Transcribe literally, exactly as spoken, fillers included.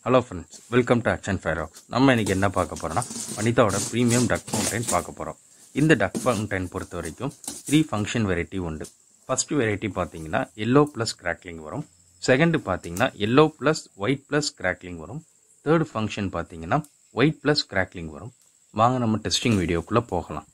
Hello friends, welcome to Archan Fireworks. நம்ம இன்னைக்கு என்ன பார்க்க போறோம்னா வனிதாவோட பிரீமியம் டக் ஃபவுண்டைன் பார்க்க போறோம். இந்த டக் ஃபவுண்டைன் பொறுத்த வரைக்கும் த்ரீ ஃபங்க்ஷன் வெரைட்டி உண்டு. ஃபர்ஸ்ட் வெரைட்டி பாத்தீங்கன்னா yellow plus crackling வரும். செகண்ட் பாத்தீங்கன்னா yellow plus white plus crackling வரும். தேர்ட் ஃபங்க்ஷன் பாத்தீங்கன்னா white plus crackling வரும். வாங்க நம்ம டெஸ்டிங் வீடியோக்குள்ள போகலாம்.